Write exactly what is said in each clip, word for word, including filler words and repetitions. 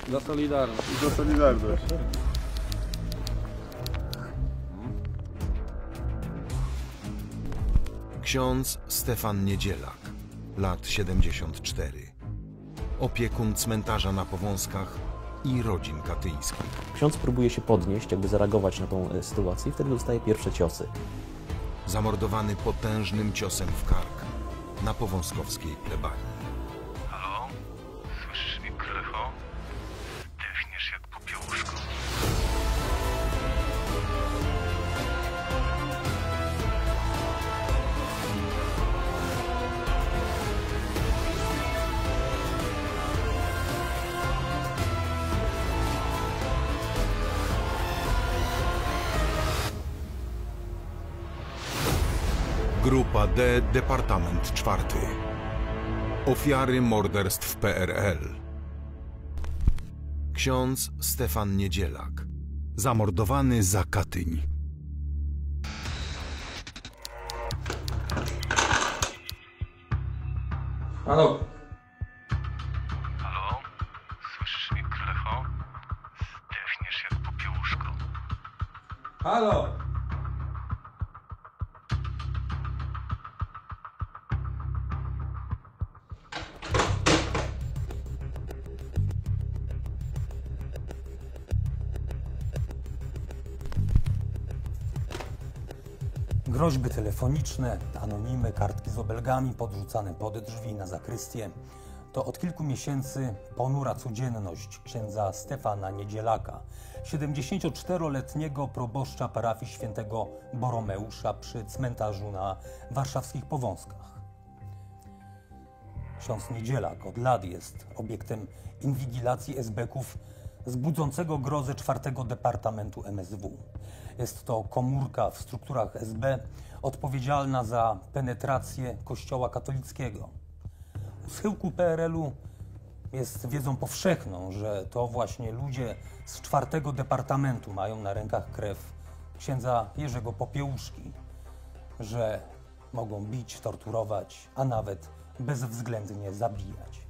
Za Solidarność. Za Solidarność. Ksiądz Stefan Niedzielak, lat siedemdziesiąt cztery. Opiekun cmentarza na Powązkach i rodzin katyńskich. Ksiądz próbuje się podnieść, jakby zareagować na tą sytuację i wtedy dostaje pierwsze ciosy. Zamordowany potężnym ciosem w kark na powązkowskiej plebanii. Halo? Słyszysz mnie, krycho? Zdechniesz jak popiełuszko. Grupa D, Departament czwarty. Ofiary morderstw P R L. Ksiądz Stefan Niedzielak. Zamordowany za Katyń. Halo? Halo? Słyszysz mnie, krycho? Zdechniesz jak popiełuszko. Halo? Groźby telefoniczne, anonimy, kartki z obelgami podrzucane pod drzwi na zakrystię. To od kilku miesięcy ponura codzienność księdza Stefana Niedzielaka, siedemdziesięcioczteroletniego proboszcza parafii świętego Boromeusza przy cmentarzu na warszawskich Powązkach. Ksiądz Niedzielak od lat jest obiektem inwigilacji esbeków z budzącego grozę czwartego Departamentu M S W. Jest to komórka w strukturach S B odpowiedzialna za penetrację Kościoła katolickiego. U schyłku P R L u jest wiedzą powszechną, że to właśnie ludzie z czwartego Departamentu mają na rękach krew księdza Jerzego Popiełuszki, że mogą bić, torturować, a nawet bezwzględnie zabijać.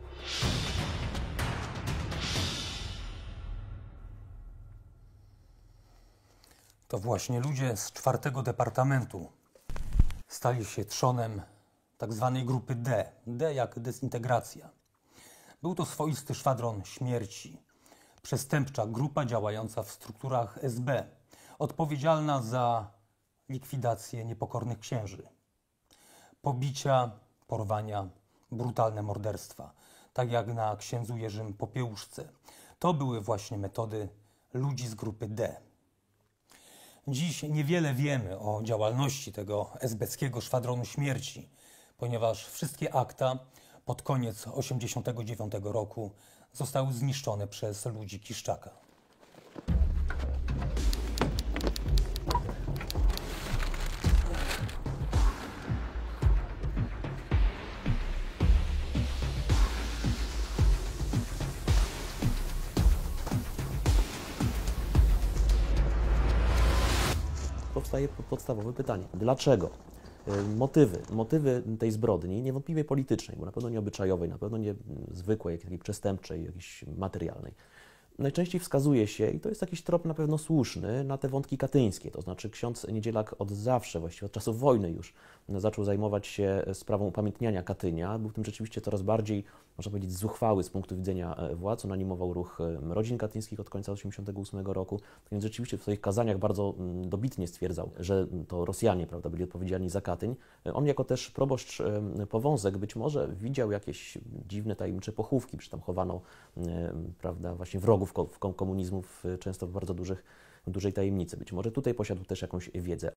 To właśnie ludzie z czwartego Departamentu stali się trzonem tak zwanej grupy D. D jak dezintegracja. Był to swoisty szwadron śmierci. Przestępcza grupa działająca w strukturach S B. Odpowiedzialna za likwidację niepokornych księży. Pobicia, porwania, brutalne morderstwa. Tak jak na księdzu Jerzym Popiełuszce. To były właśnie metody ludzi z grupy D. Dziś niewiele wiemy o działalności tego esbeckiego szwadronu śmierci, ponieważ wszystkie akta pod koniec tysiąc dziewięćset osiemdziesiątego dziewiątego roku zostały zniszczone przez ludzi Kiszczaka. Powstaje podstawowe pytanie. Dlaczego? Motywy, motywy tej zbrodni niewątpliwie politycznej, bo na pewno nie obyczajowej, na pewno nie zwykłej, takiej przestępczej, jakiejś materialnej. Najczęściej wskazuje się, i to jest jakiś trop na pewno słuszny, na te wątki katyńskie. To znaczy ksiądz Niedzielak od zawsze, właściwie od czasów wojny już, zaczął zajmować się sprawą upamiętniania Katynia. Był w tym rzeczywiście coraz bardziej, można powiedzieć, zuchwały z punktu widzenia władz. On animował ruch rodzin katyńskich od końca tysiąc dziewięćset osiemdziesiątego ósmego roku. Więc rzeczywiście w swoich kazaniach bardzo dobitnie stwierdzał, że to Rosjanie, prawda, byli odpowiedzialni za Katyń. On jako też proboszcz Powązek być może widział jakieś dziwne, tajemnicze pochówki, przy tam chowano, prawda, właśnie wrogów komunizmu często w bardzo dużych, dużej tajemnicy. Być może tutaj posiadł też jakąś wiedzę.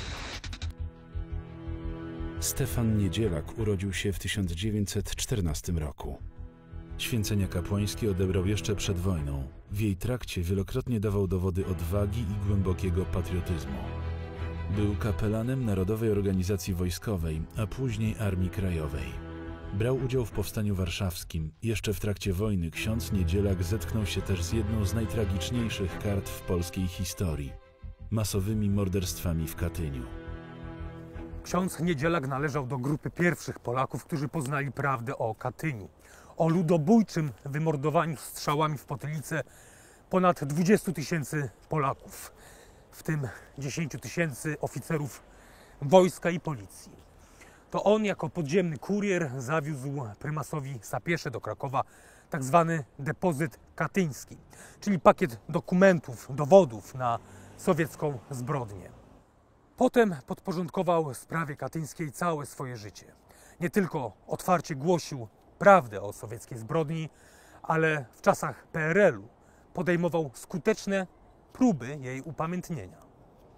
Stefan Niedzielak urodził się w tysiąc dziewięćset czternastym roku. Święcenia kapłańskie odebrał jeszcze przed wojną. W jej trakcie wielokrotnie dawał dowody odwagi i głębokiego patriotyzmu. Był kapelanem Narodowej Organizacji Wojskowej, a później Armii Krajowej. Brał udział w Powstaniu Warszawskim. Jeszcze w trakcie wojny ksiądz Niedzielak zetknął się też z jedną z najtragiczniejszych kart w polskiej historii – masowymi morderstwami w Katyniu. Ksiądz Niedzielak należał do grupy pierwszych Polaków, którzy poznali prawdę o Katyniu. o ludobójczym wymordowaniu strzałami w potylicę ponad dwudziestu tysięcy Polaków, w tym dziesięciu tysięcy oficerów wojska i policji. To on jako podziemny kurier zawiózł prymasowi Sapiesze do Krakowa tak zwany depozyt katyński, czyli pakiet dokumentów, dowodów na sowiecką zbrodnię. Potem podporządkował sprawie katyńskiej całe swoje życie. Nie tylko otwarcie głosił prawdę o sowieckiej zbrodni, ale w czasach P R L u podejmował skuteczne próby jej upamiętnienia.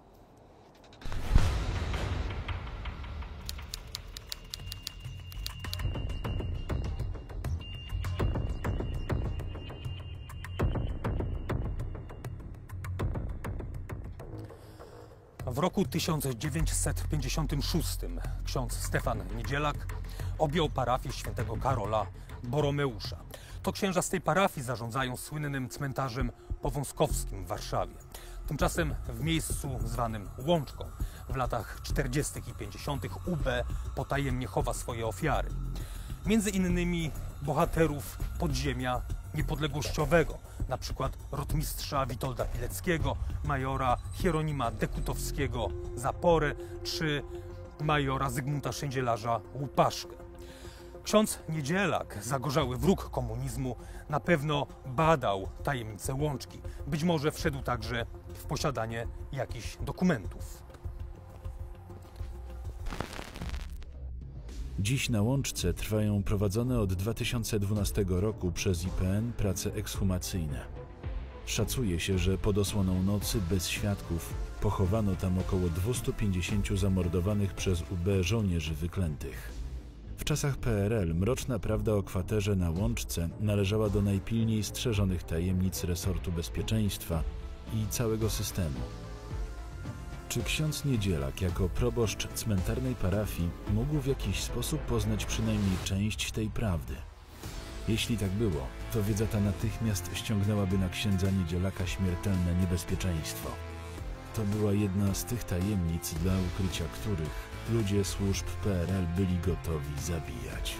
W roku tysiąc dziewięćset pięćdziesiątym szóstym ksiądz Stefan Niedzielak objął parafię świętego Karola Boromeusza. To księża z tej parafii zarządzają słynnym cmentarzem powązkowskim w Warszawie. Tymczasem w miejscu zwanym Łączką w latach czterdziestych i pięćdziesiątych U B potajemnie chowa swoje ofiary. Między innymi bohaterów podziemia niepodległościowego, na przykład rotmistrza Witolda Pileckiego, majora Hieronima Dekutowskiego Zaporę czy majora Zygmunta Szędzielarza Łupaszkę. Ksiądz Niedzielak, zagorzały wróg komunizmu, na pewno badał tajemnice Łączki. Być może wszedł także w posiadanie jakichś dokumentów. Dziś na Łączce trwają prowadzone od dwa tysiące dwunastego roku przez I P N prace ekshumacyjne. Szacuje się, że pod osłoną nocy bez świadków pochowano tam około dwustu pięćdziesięciu zamordowanych przez U B żołnierzy wyklętych. W czasach P R L mroczna prawda o kwaterze na Łączce należała do najpilniej strzeżonych tajemnic resortu bezpieczeństwa i całego systemu. Czy ksiądz Niedzielak jako proboszcz cmentarnej parafii mógł w jakiś sposób poznać przynajmniej część tej prawdy? Jeśli tak było, to wiedza ta natychmiast ściągnęłaby na księdza Niedzielaka śmiertelne niebezpieczeństwo. To była jedna z tych tajemnic, dla ukrycia których ludzie służb P R L byli gotowi zabijać.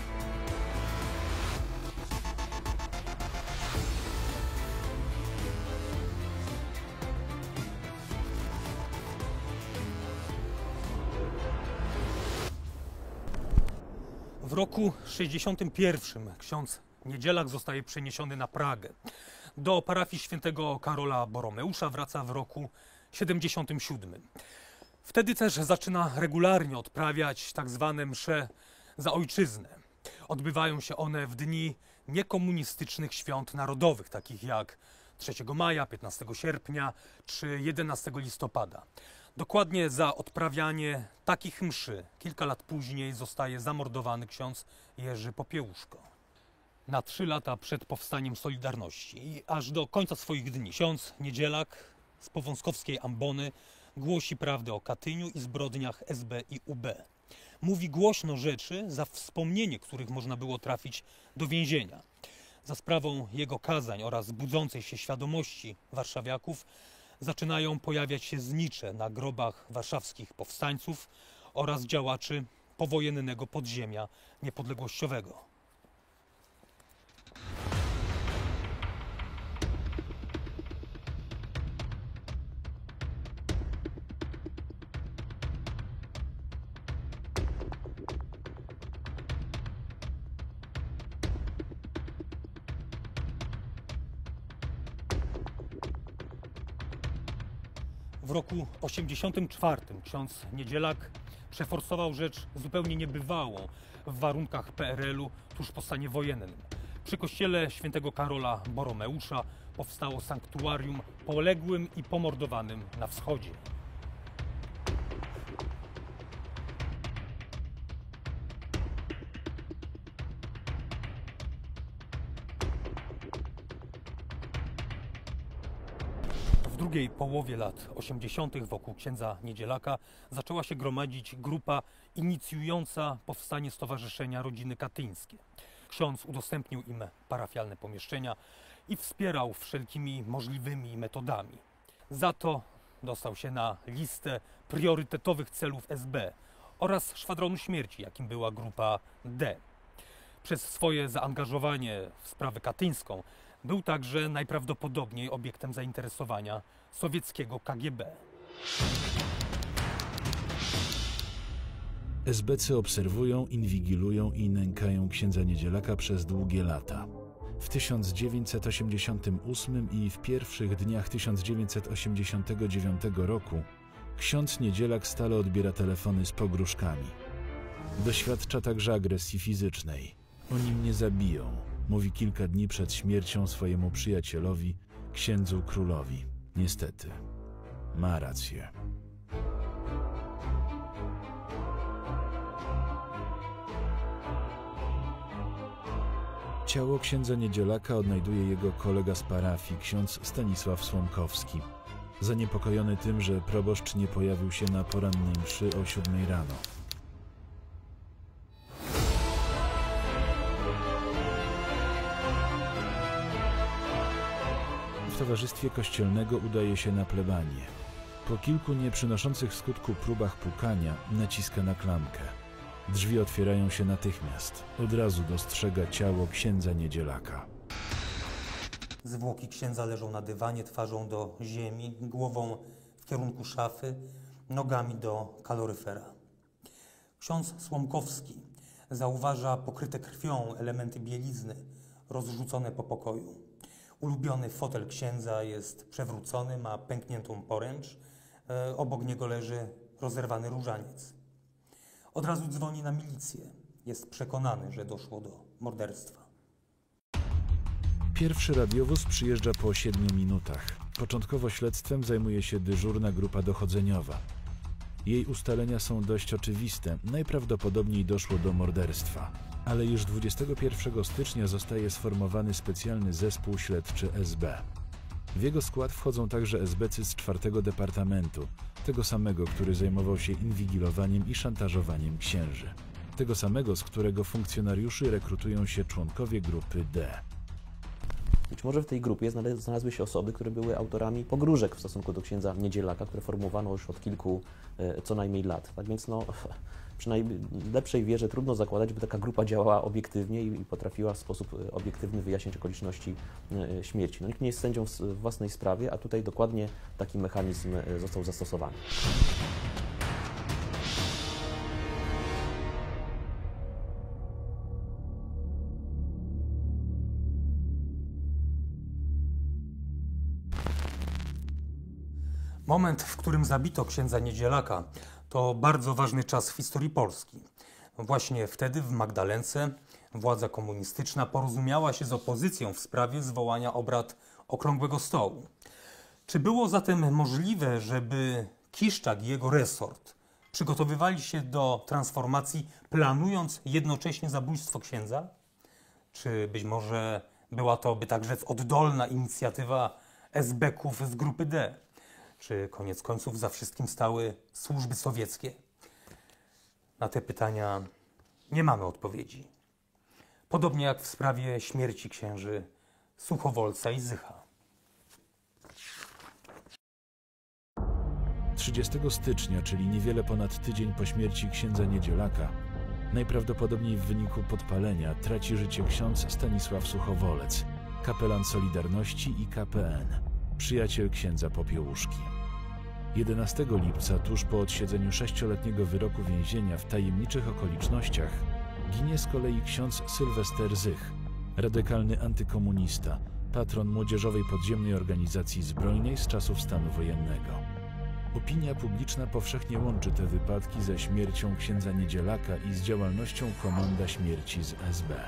W roku sześćdziesiątym pierwszym ksiądz Niedzielak zostaje przeniesiony na Pragę. Do parafii świętego Karola Boromeusza wraca w roku siedemdziesiątym siódmym. Wtedy też zaczyna regularnie odprawiać tak zwane msze za ojczyznę. Odbywają się one w dni niekomunistycznych świąt narodowych, takich jak trzeciego maja, piętnastego sierpnia czy jedenastego listopada. Dokładnie za odprawianie takich mszy kilka lat później zostaje zamordowany ksiądz Jerzy Popiełuszko. Na trzy lata przed powstaniem Solidarności i aż do końca swoich dni ksiądz Niedzielak z powązkowskiej ambony głosi prawdę o Katyniu i zbrodniach S B i U B. Mówi głośno rzeczy, za wspomnienie których można było trafić do więzienia. Za sprawą jego kazań oraz budzącej się świadomości warszawiaków zaczynają pojawiać się znicze na grobach warszawskich powstańców oraz działaczy powojennego podziemia niepodległościowego. W roku osiemdziesiątym czwartym ksiądz Niedzielak przeforsował rzecz zupełnie niebywałą w warunkach P R L u tuż po stanie wojennym. Przy kościele świętego Karola Boromeusza powstało sanktuarium poległym i pomordowanym na wschodzie. W drugiej połowie lat osiemdziesiątych wokół księdza Niedzielaka zaczęła się gromadzić grupa inicjująca powstanie Stowarzyszenia Rodziny Katyńskie. Ksiądz udostępnił im parafialne pomieszczenia i wspierał wszelkimi możliwymi metodami. Za to dostał się na listę priorytetowych celów S B oraz Szwadronu Śmierci, jakim była grupa D. Przez swoje zaangażowanie w sprawę katyńską był także najprawdopodobniej obiektem zainteresowania sowieckiego K G B. esbecy obserwują, inwigilują i nękają księdza Niedzielaka przez długie lata. W tysiąc dziewięćset osiemdziesiątym ósmym i w pierwszych dniach tysiąc dziewięćset osiemdziesiątego dziewiątego roku ksiądz Niedzielak stale odbiera telefony z pogróżkami. Doświadcza także agresji fizycznej. Oni mnie zabiją, mówi kilka dni przed śmiercią swojemu przyjacielowi, księdzu Królowi. Niestety, ma rację. Ciało księdza Niedzielaka odnajduje jego kolega z parafii, ksiądz Stanisław Słomkowski. Zaniepokojony tym, że proboszcz nie pojawił się na porannej mszy o siódmej rano. W towarzystwie kościelnego udaje się na plebanię. Po kilku nieprzynoszących skutku próbach pukania naciska na klamkę. Drzwi otwierają się natychmiast. Od razu dostrzega ciało księdza Niedzielaka. Zwłoki księdza leżą na dywanie, twarzą do ziemi, głową w kierunku szafy, nogami do kaloryfera. Ksiądz Słomkowski zauważa pokryte krwią elementy bielizny rozrzucone po pokoju. Ulubiony fotel księdza jest przewrócony, ma pękniętą poręcz. E, obok niego leży rozerwany różaniec. Od razu dzwoni na milicję. Jest przekonany, że doszło do morderstwa. Pierwszy radiowóz przyjeżdża po siedmiu minutach. Początkowo śledztwem zajmuje się dyżurna grupa dochodzeniowa. Jej ustalenia są dość oczywiste. Najprawdopodobniej doszło do morderstwa. Ale już dwudziestego pierwszego stycznia zostaje sformowany specjalny zespół śledczy S B. W jego skład wchodzą także esbecy z czwartego Departamentu, tego samego, który zajmował się inwigilowaniem i szantażowaniem księży. Tego samego, z którego funkcjonariuszy rekrutują się członkowie grupy D. Być może w tej grupie znalazły się osoby, które były autorami pogróżek w stosunku do księdza Niedzielaka, które formułowano już od kilku co najmniej lat. Tak więc no, przy najlepszej wierze trudno zakładać, by taka grupa działała obiektywnie i potrafiła w sposób obiektywny wyjaśnić okoliczności śmierci. No, nikt nie jest sędzią w własnej sprawie, a tutaj dokładnie taki mechanizm został zastosowany. Moment, w którym zabito księdza Niedzielaka, to bardzo ważny czas w historii Polski. Właśnie wtedy w Magdalence władza komunistyczna porozumiała się z opozycją w sprawie zwołania obrad Okrągłego Stołu. Czy było zatem możliwe, żeby Kiszczak i jego resort przygotowywali się do transformacji, planując jednocześnie zabójstwo księdza? Czy być może była to, by tak rzec, oddolna inicjatywa esbeków z grupy D? Czy koniec końców za wszystkim stały służby sowieckie? Na te pytania nie mamy odpowiedzi. Podobnie jak w sprawie śmierci księży Suchowolca i Zycha. trzydziestego stycznia, czyli niewiele ponad tydzień po śmierci księdza Niedzielaka, najprawdopodobniej w wyniku podpalenia traci życie ksiądz Stanisław Suchowolec, kapelan Solidarności i K P N, przyjaciel księdza Popiełuszki. jedenastego lipca, tuż po odsiedzeniu sześcioletniego wyroku więzienia w tajemniczych okolicznościach, ginie z kolei ksiądz Sylwester Zych, radykalny antykomunista, patron młodzieżowej podziemnej organizacji zbrojnej z czasów stanu wojennego. Opinia publiczna powszechnie łączy te wypadki ze śmiercią księdza Niedzielaka i z działalnością Komanda Śmierci z S B.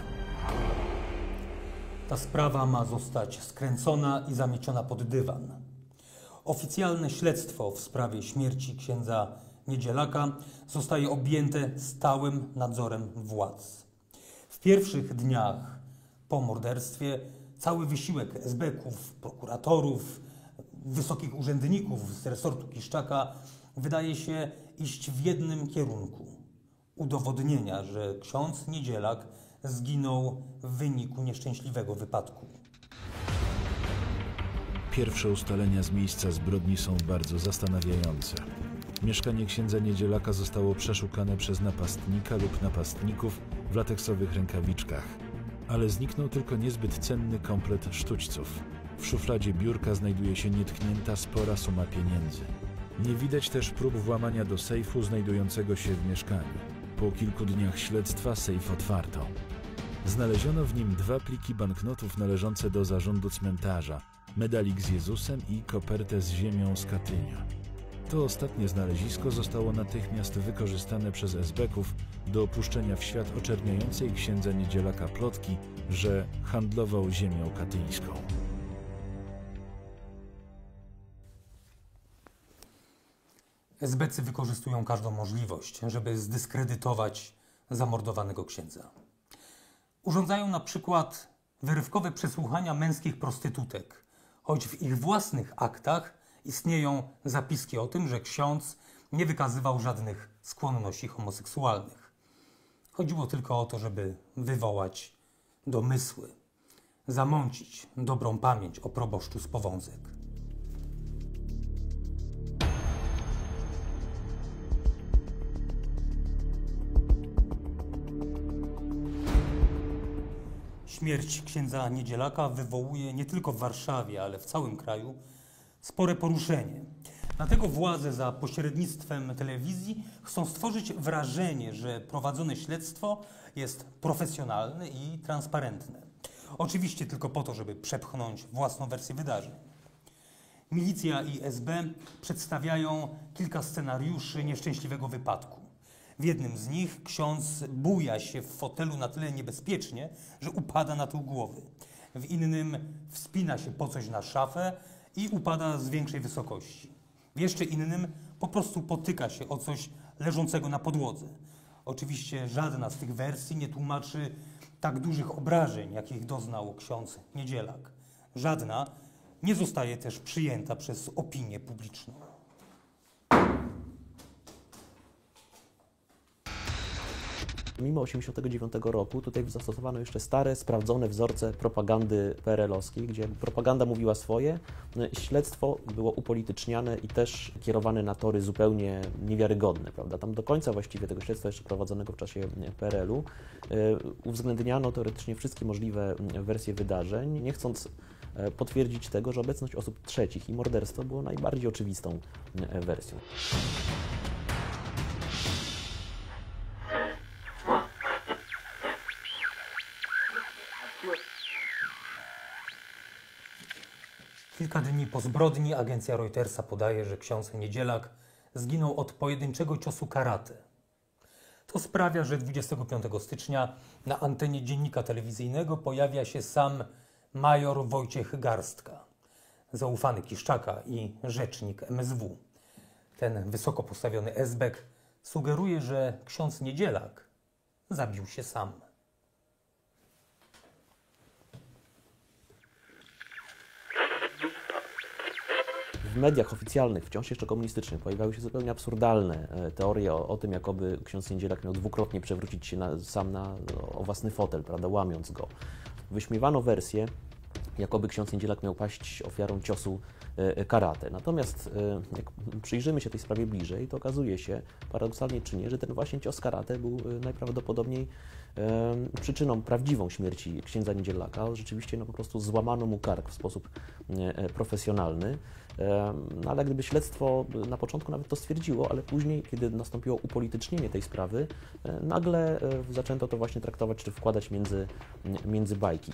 Ta sprawa ma zostać skręcona i zamieciona pod dywan. Oficjalne śledztwo w sprawie śmierci księdza Niedzielaka zostaje objęte stałym nadzorem władz. W pierwszych dniach po morderstwie cały wysiłek esbeków, prokuratorów, wysokich urzędników z resortu Kiszczaka wydaje się iść w jednym kierunku. Udowodnienia, że ksiądz Niedzielak zginął w wyniku nieszczęśliwego wypadku. Pierwsze ustalenia z miejsca zbrodni są bardzo zastanawiające. Mieszkanie księdza Niedzielaka zostało przeszukane przez napastnika lub napastników w lateksowych rękawiczkach, ale zniknął tylko niezbyt cenny komplet sztućców. W szufladzie biurka znajduje się nietknięta spora suma pieniędzy. Nie widać też prób włamania do sejfu znajdującego się w mieszkaniu. Po kilku dniach śledztwa sejf otwarto. Znaleziono w nim dwa pliki banknotów należące do zarządu cmentarza, medalik z Jezusem i kopertę z ziemią z Katynia. To ostatnie znalezisko zostało natychmiast wykorzystane przez esbeków do opuszczenia w świat oczerniającej księdza Niedzielaka plotki, że handlował ziemią katyńską. Esbecy wykorzystują każdą możliwość, żeby zdyskredytować zamordowanego księdza. Urządzają na przykład wyrywkowe przesłuchania męskich prostytutek, choć w ich własnych aktach istnieją zapiski o tym, że ksiądz nie wykazywał żadnych skłonności homoseksualnych. Chodziło tylko o to, żeby wywołać domysły, zamącić dobrą pamięć o proboszczu z Powązek. Śmierć księdza Niedzielaka wywołuje nie tylko w Warszawie, ale w całym kraju spore poruszenie. Dlatego władze za pośrednictwem telewizji chcą stworzyć wrażenie, że prowadzone śledztwo jest profesjonalne i transparentne. Oczywiście tylko po to, żeby przepchnąć własną wersję wydarzeń. Milicja i S B przedstawiają kilka scenariuszy nieszczęśliwego wypadku. W jednym z nich ksiądz buja się w fotelu na tyle niebezpiecznie, że upada na tył głowy. W innym wspina się po coś na szafę i upada z większej wysokości. W jeszcze innym po prostu potyka się o coś leżącego na podłodze. Oczywiście żadna z tych wersji nie tłumaczy tak dużych obrażeń, jakich doznał ksiądz Niedzielak. Żadna nie zostaje też przyjęta przez opinię publiczną. Mimo osiemdziesiątego dziewiątego roku tutaj zastosowano jeszcze stare, sprawdzone wzorce propagandy P R L-owskiej, gdzie propaganda mówiła swoje, śledztwo było upolityczniane i też kierowane na tory zupełnie niewiarygodne, prawda? Tam do końca właściwie tego śledztwa jeszcze prowadzonego w czasie P R L-u uwzględniano teoretycznie wszystkie możliwe wersje wydarzeń, nie chcąc potwierdzić tego, że obecność osób trzecich i morderstwo było najbardziej oczywistą wersją. Kilka dni po zbrodni agencja Reutersa podaje, że ksiądz Niedzielak zginął od pojedynczego ciosu karate. To sprawia, że dwudziestego piątego stycznia na antenie dziennika telewizyjnego pojawia się sam major Wojciech Garstka, zaufany Kiszczaka i rzecznik M S W. Ten wysoko postawiony esbek sugeruje, że ksiądz Niedzielak zabił się sam. W mediach oficjalnych, wciąż jeszcze komunistycznych, pojawiały się zupełnie absurdalne teorie o, o tym, jakoby ksiądz Niedzielak miał dwukrotnie przewrócić się na, sam na, o własny fotel, prawda, łamiąc go. Wyśmiewano wersję, jakoby ksiądz Niedzielak miał paść ofiarą ciosu karate. Natomiast jak przyjrzymy się tej sprawie bliżej, to okazuje się, paradoksalnie czy nie, że ten właśnie cios karate był najprawdopodobniej przyczyną prawdziwą śmierci księdza Niedzielaka. Rzeczywiście no, po prostu złamano mu kark w sposób profesjonalny. No, ale gdyby śledztwo na początku nawet to stwierdziło, ale później, kiedy nastąpiło upolitycznienie tej sprawy, nagle zaczęto to właśnie traktować czy wkładać między, między bajki.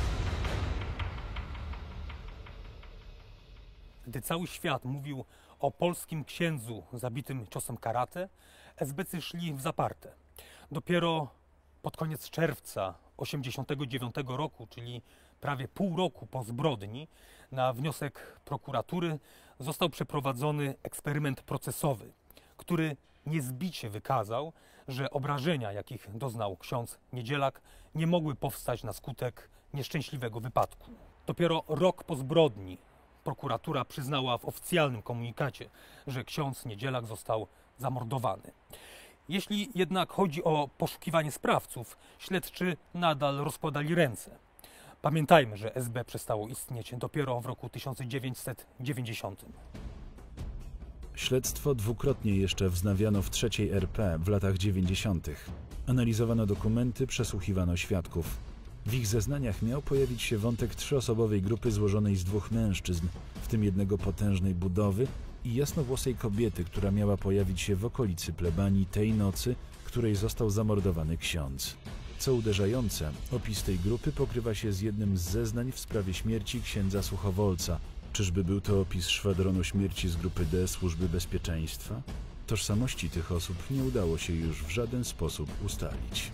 Gdy cały świat mówił o polskim księdzu zabitym ciosem karate, esbecy szli w zaparte. Dopiero pod koniec czerwca osiemdziesiątego dziewiątego roku, czyli prawie pół roku po zbrodni, na wniosek prokuratury został przeprowadzony eksperyment procesowy, który niezbicie wykazał, że obrażenia, jakich doznał ksiądz Niedzielak, nie mogły powstać na skutek nieszczęśliwego wypadku. Dopiero rok po zbrodni prokuratura przyznała w oficjalnym komunikacie, że ksiądz Niedzielak został zamordowany. Jeśli jednak chodzi o poszukiwanie sprawców, śledczy nadal rozkładali ręce. Pamiętajmy, że S B przestało istnieć dopiero w roku tysiąc dziewięćset dziewięćdziesiątym. Śledztwo dwukrotnie jeszcze wznawiano w trzeciej R P w latach dziewięćdziesiątych. Analizowano dokumenty, przesłuchiwano świadków. W ich zeznaniach miał pojawić się wątek trzyosobowej grupy złożonej z dwóch mężczyzn, w tym jednego potężnej budowy i jasnowłosej kobiety, która miała pojawić się w okolicy plebanii tej nocy, której został zamordowany ksiądz. Co uderzające, opis tej grupy pokrywa się z jednym z zeznań w sprawie śmierci księdza Suchowolca. Czyżby był to opis szwadronu śmierci z grupy D Służby Bezpieczeństwa? Tożsamości tych osób nie udało się już w żaden sposób ustalić.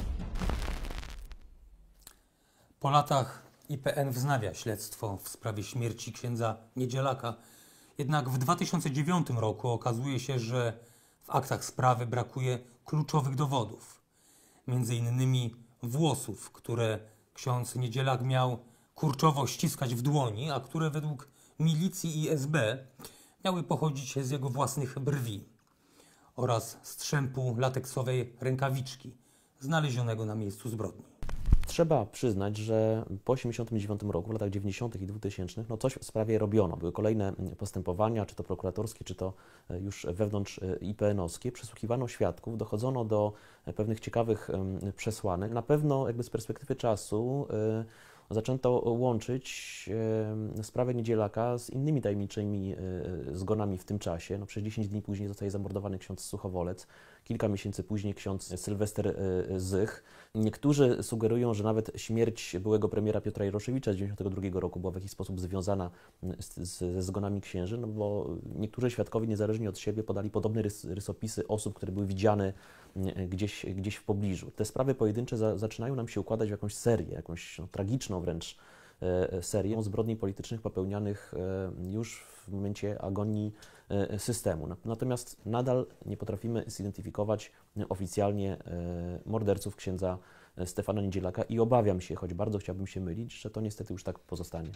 Po latach I P N wznawia śledztwo w sprawie śmierci księdza Niedzielaka, jednak w dwa tysiące dziewiątym roku okazuje się, że w aktach sprawy brakuje kluczowych dowodów. Między innymi włosów, które ksiądz Niedzielak miał kurczowo ściskać w dłoni, a które według milicji i S B miały pochodzić z jego własnych brwi, oraz strzępu lateksowej rękawiczki znalezionego na miejscu zbrodni. Trzeba przyznać, że po tysiąc dziewięćset osiemdziesiątym dziewiątym roku, w latach dziewięćdziesiątych i dwutysięcznych, no coś w sprawie robiono. Były kolejne postępowania, czy to prokuratorskie, czy to już wewnątrz I P N-owskie. Przesłuchiwano świadków, dochodzono do pewnych ciekawych przesłanek. Na pewno jakby z perspektywy czasu zaczęto łączyć sprawę Niedzielaka z innymi tajemniczymi zgonami w tym czasie. No, przez dziesięć dni później zostaje zamordowany ksiądz Suchowolec, kilka miesięcy później ksiądz Sylwester Zych. Niektórzy sugerują, że nawet śmierć byłego premiera Piotra Jaroszewicza z dziewięćdziesiątego drugiego roku była w jakiś sposób związana z, z, ze zgonami księży, no bo niektórzy świadkowie niezależnie od siebie podali podobne rys, rysopisy osób, które były widziane gdzieś, gdzieś w pobliżu. Te sprawy pojedyncze za, zaczynają nam się układać w jakąś serię, jakąś no, tragiczną wręcz e, serię zbrodni politycznych popełnianych e, już w momencie agonii e, systemu. Natomiast nadal nie potrafimy zidentyfikować oficjalnie e, morderców księdza Stefana Niedzielaka i obawiam się, choć bardzo chciałbym się mylić, że to niestety już tak pozostanie.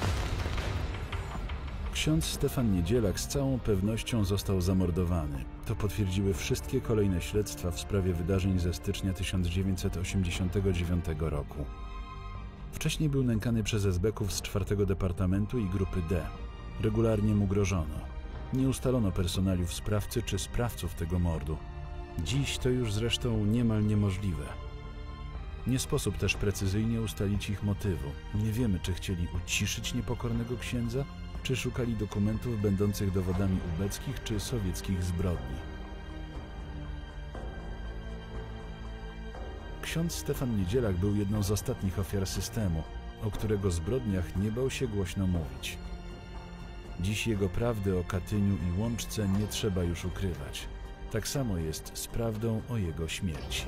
Ksiądz Stefan Niedzielak z całą pewnością został zamordowany. To potwierdziły wszystkie kolejne śledztwa w sprawie wydarzeń ze stycznia tysiąc dziewięćset osiemdziesiątego dziewiątego roku. Wcześniej był nękany przez esbeków z czwartego Departamentu i grupy D. Regularnie mu grożono. Nie ustalono personaliów sprawcy czy sprawców tego mordu. Dziś to już zresztą niemal niemożliwe. Nie sposób też precyzyjnie ustalić ich motywu. Nie wiemy, czy chcieli uciszyć niepokornego księdza, czy szukali dokumentów będących dowodami ubeckich czy sowieckich zbrodni. Ksiądz Stefan Niedzielak był jedną z ostatnich ofiar systemu, o którego zbrodniach nie bał się głośno mówić. Dziś jego prawdy o Katyniu i Łączce nie trzeba już ukrywać. Tak samo jest z prawdą o jego śmierci.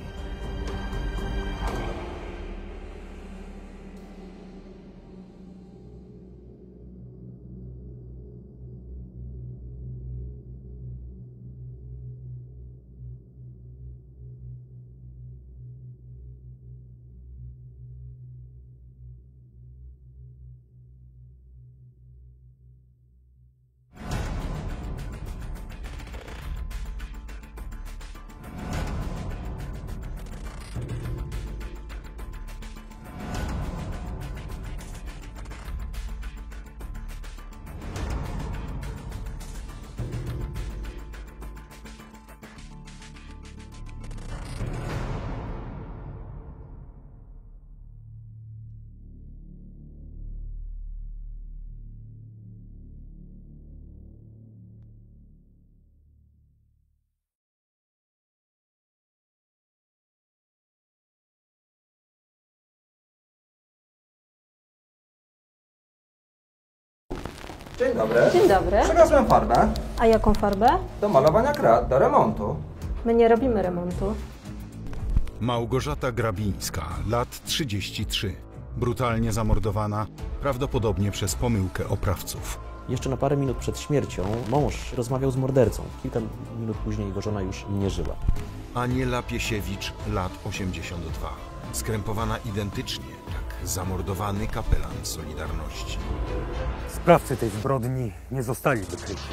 Dzień dobry. Dzień dobry. Przywiozłem farbę A jaką farbę? do malowania krat, do remontu. My nie robimy remontu. Małgorzata Grabińska, lat trzydzieści trzy. Brutalnie zamordowana, prawdopodobnie przez pomyłkę oprawców. Jeszcze na parę minut przed śmiercią mąż rozmawiał z mordercą. Kilka minut później jego żona już nie żyła. Aniela Piesiewicz, lat osiemdziesiąt dwa. Skrępowana identycznie jak zamordowany kapelan Solidarności. Sprawcy tej zbrodni nie zostali wykryci.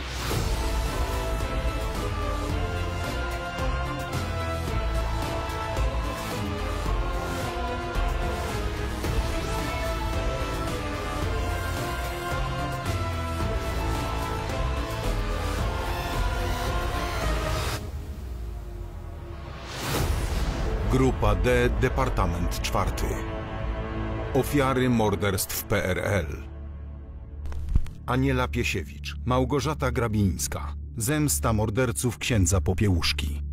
Grupa D, Departament czwarty. Ofiary morderstw P R L. Aniela Piesiewicz, Małgorzata Grabińska. Zemsta morderców księdza Popiełuszki.